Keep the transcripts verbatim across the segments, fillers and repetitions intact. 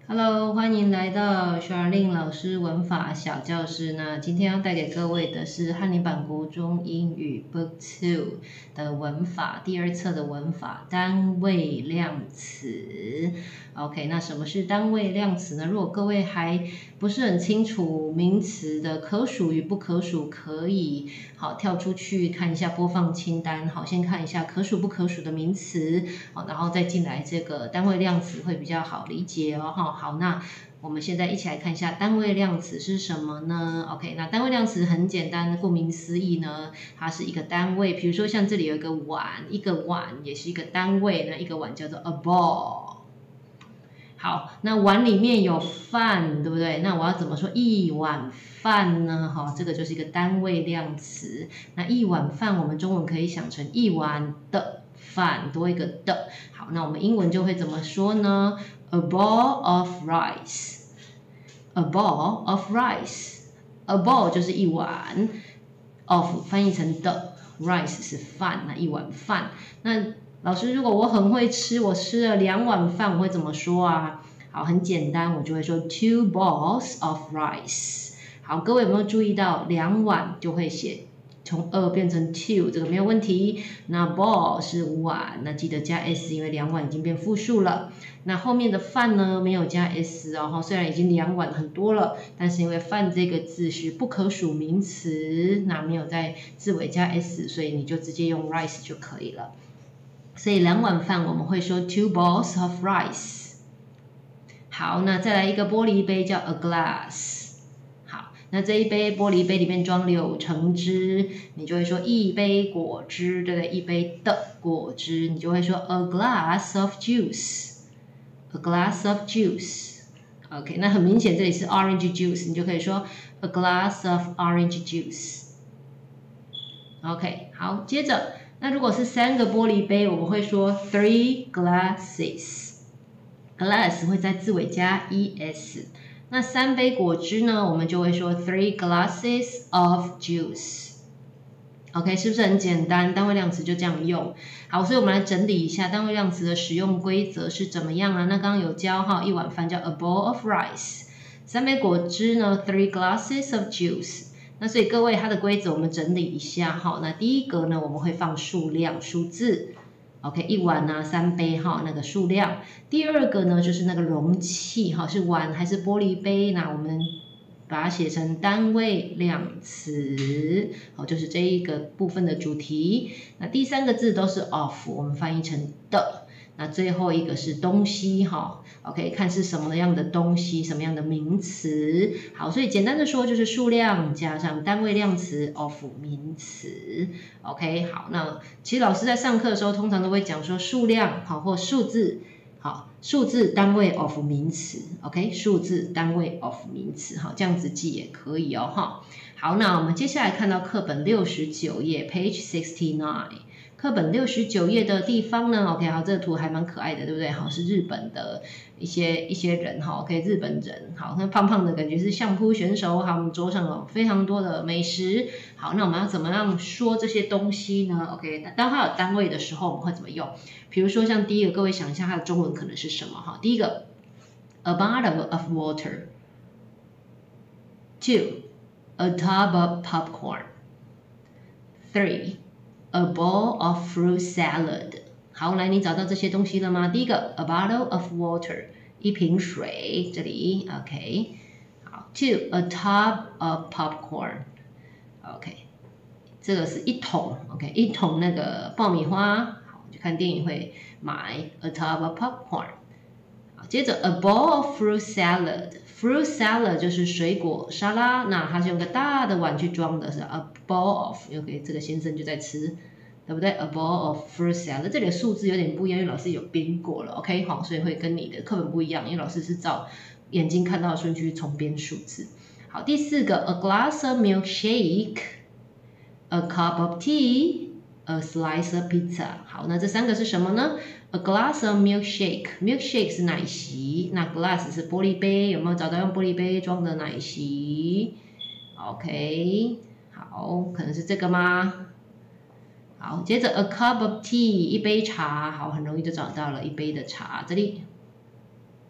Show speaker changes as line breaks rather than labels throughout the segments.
Hello，欢迎来到 Charlene 老师文法小教室。那今天要带给各位的是翰林版国中英语 Book Two 的文法，第二册的文法，单位量词。OK， 那什么是单位量词呢？如果各位还不是很清楚名词的可数与不可数，可以好跳出去看一下播放清单，好，先看一下可数不可数的名词，好，然后再进来这个单位量词会比较好理解哦，哈。好，那我们现在一起来看一下单位量词是什么呢 ？OK， 那单位量词很简单，顾名思义呢，它是一个单位。比如说像这里有一个碗，一个碗也是一个单位，那一个碗叫做 a bowl。好，那碗里面有饭，对不对？那我要怎么说一碗饭呢？哈，这个就是一个单位量词。那一碗饭，我们中文可以想成一碗的饭，多一个的。好，那我们英文就会怎么说呢？ A bowl of rice. A bowl of rice. A bowl 就是一碗 ，of 翻译成的 ，rice 是饭，那一碗饭。那老师，如果我很会吃，我吃了两碗饭，我会怎么说啊？好，很简单，我就会说 two bowls of rice。好，各位有没有注意到两碗就会写从二变成 two， 这个没有问题。那 bowl 是碗，那记得加 s， 因为两碗已经变复数了。那后面的饭呢，没有加 s 哦，虽然已经两碗很多了，但是因为饭这个字是不可数名词，那没有在字尾加 s， 所以你就直接用 rice 就可以了。所以两碗饭我们会说 two bowls of rice。好，那再来一个玻璃杯叫 a glass。好，那这一杯玻璃杯里面装柳橙汁，你就会说一杯果汁，对不对？一杯的果汁，你就会说 a glass of juice。a glass of juice。OK， 那很明显这里是 orange juice， 你就可以说 a glass of orange juice。OK， 好，接着。那如果是三个玻璃杯，我们会说 three glasses。glass 会在字尾加 es。那三杯果汁呢，我们就会说 three glasses of juice。OK， 是不是很简单？单位量词就这样用。好，所以我们来整理一下单位量词的使用规则是怎么样啊？那刚刚有教哈，一碗饭叫 a bowl of rice， 三杯果汁呢 three glasses of juice。那所以各位，它的规则我们整理一下哈。那第一个呢，我们会放数量数字 ，OK， 一碗啊，三杯哈，那个数量。第二个呢，就是那个容器哈，是碗还是玻璃杯？那我们把它写成单位量词，好，就是这一个部分的主题。那第三个字都是 of， 我们翻译成的。那最后一个是东西哈 ，OK， 看是什么样的东西，什么样的名词。好，所以简单的说就是数量加上单位量词 of 名词 ，OK， 好，那其实老师在上课的时候通常都会讲说数量好或数字，好，数字单位 of 名词 ，OK， 数字单位 of 名词，好，这样子记也可以哦，哈。好，那我们接下来看到课本六十九页 ，page sixty nine。课本六十九页的地方呢 ，OK， 好，这个图还蛮可爱的，对不对？好，是日本的一些一些人，哈 ，OK， 日本人，好，那胖胖的感觉是相扑选手，好，我们桌上有非常多的美食，好，那我们要怎么样说这些东西呢 ？OK， 那当它有单位的时候，我们会怎么用？比如说像第一个，各位想一下它的中文可能是什么？哈，第一个 ，a bottle of water。Two, a tub of popcorn。Three.A bowl of fruit salad。好，来，你找到这些东西了吗？第一个 ，a bottle of water， 一瓶水，这里 ，OK。好 ，two a tub of popcorn，OK， 这个是一桶 ，OK， 一桶那个爆米花，好，就看电影会买 a tub of popcorn。好，接着 a bowl of fruit salad。Fruit salad 就是水果沙拉，那它是用个大的碗去装的，是 a bowl of。OK， 这个先生就在吃，对不对 ？A bowl of fruit salad， 这里的数字有点不一样，因为老师有编过了 ，OK， 好，所以会跟你的课本不一样，因为老师是照眼睛看到的顺序重编数字。好，第四个 ，a glass of milkshake，a cup of tea，a slice of pizza。好，那这三个是什么呢？A glass of milkshake，milkshake 是奶昔，那 glass 是玻璃杯，有没有找到用玻璃杯装的奶昔 ？OK， 好，可能是这个吗？好，接着 a cup of tea， 一杯茶，好，很容易就找到了一杯的茶，这里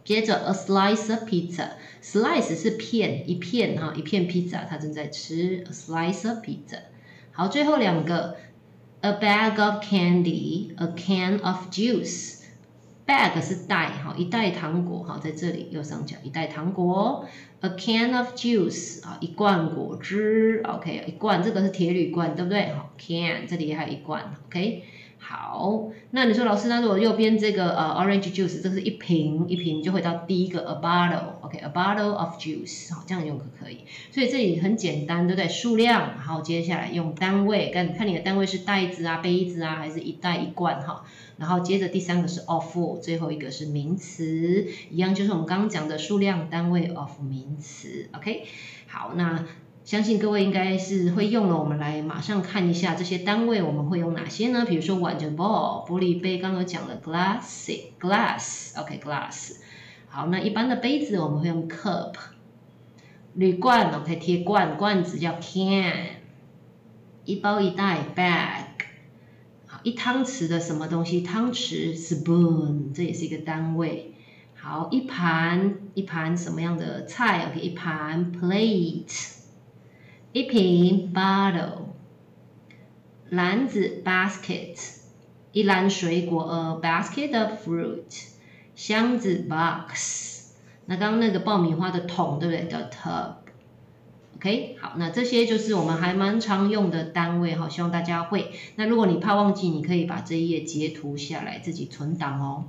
接着 a slice of pizza，slice 是片，一片哈，一片 pizza， 他正在吃 a slice of pizza。好，最后两个 a bag of candy，a can of juice。bag 是袋哈，一袋糖果哈，在这里右上角一袋糖果。a can of juice 啊，一罐果汁 ，OK， 一罐这个是铁铝罐，对不对？好 ，can 这里还有一罐 ，OK。好，那你说老师，那如果右边这个呃 orange juice， 这个是一瓶一瓶，就会到第一个 a bottle，OK，a bottle of juice， 好，这样用可可以。所以这里很简单，对不对？数量，好，接下来用单位，看看你的单位是袋子啊、杯子啊，还是一袋一罐哈。然后接着第三个是 of， 最后一个是名词，一样就是我们刚刚讲的数量单位 of 名词 ，OK。好，那相信各位应该是会用了，我们来马上看一下这些单位我们会用哪些呢？比如说碗就 bowl， 玻璃杯刚刚讲了 glass，glass，OK glass。好，那一般的杯子我们会用 cup， 铝罐 OK 铁罐罐子叫 can， 一包一袋 bag。一汤匙的什么东西？汤匙 spoon， 这也是一个单位。好，一盘一盘什么样的菜 ？OK， 一盘 plate， 一瓶 bottle， 篮子 basket， 一篮水果 a basket of fruit， 箱子 box。那刚刚那个爆米花的桶，对不对？叫 tub。OK， 好，那这些就是我们还蛮常用的单位哈，希望大家会。那如果你怕忘记，你可以把这一页截图下来，自己存档哦。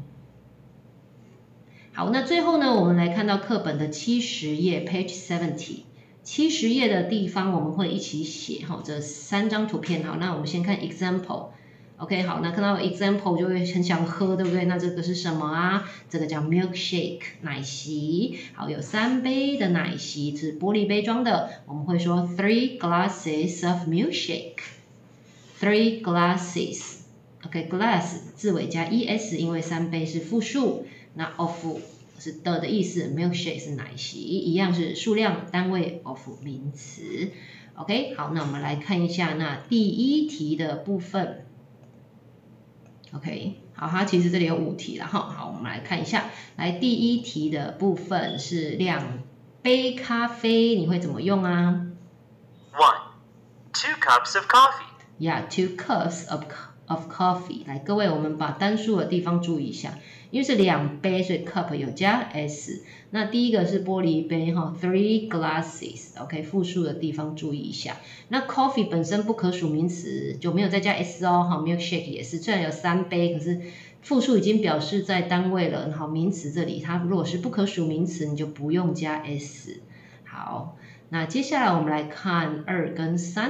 好，那最后呢，我们来看到课本的七十页 ，page seventy， 七十页的地方我们会一起写哈，这三张图片好，那我们先看 example。OK， 好，那看到 example 就会很想喝，对不对？那这个是什么啊？这个叫 milkshake， 奶昔。好，有三杯的奶昔，是玻璃杯装的，我们会说 three glasses of milkshake。three glasses。OK，glass 字尾加 es， 因为三杯是复数，那 of 是的的意思 ，milkshake 是奶昔，一样是数量单位 of 名词。OK， 好，那我们来看一下那第一题的部分。OK， 好，它其实这里有五题了哈。好，我们来看一下。来，第一题的部分是两杯咖啡，你会怎么用啊
？One, two cups of coffee.
Yeah, two cups of of coffee. 来，各位，我们把单数的地方注意一下，因为是两杯，所以 cup 有加 s。那第一个是玻璃杯哈 ，three glasses。OK， 复数的地方注意一下。那 coffee 本身不可数名词就没有再加 s 哦。好 ，milkshake 也是，虽然有三杯，可是复数已经表示在单位了。好，名词这里它如果是不可数名词，你就不用加 s。好，那接下来我们来看二跟三。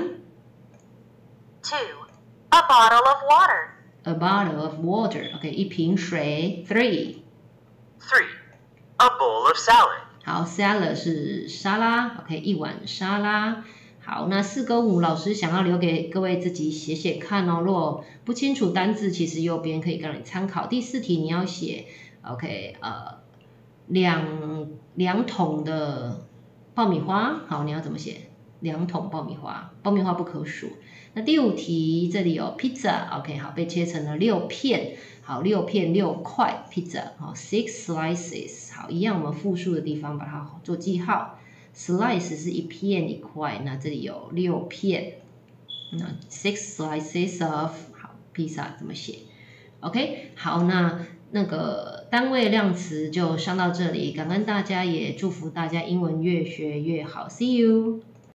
Two, a bottle of water.
A bottle of water. OK， 一瓶水。Three.
Three, a bowl of salad.
好 ，salad 是沙拉。OK， 一碗沙拉。好，那四跟五老师想要留给各位自己写写看哦。如果不清楚单字，其实右边可以让你参考。第四题你要写 OK， 呃，两两桶的爆米花。好，你要怎么写？两桶爆米花，爆米花不可数。那第五题这里有 pizza，OK， 好，被切成了六片，好，六片六块 pizza， 好 ，six slices， 好，一样我们复数的地方把它做记号 ，slice 是一片一块，那这里有六片，那 six slices of， 好 ，pizza 怎么写 ？OK， 好，那那个单位量词就上到这里，感恩大家，也祝福大家英文越学越好 ，See you。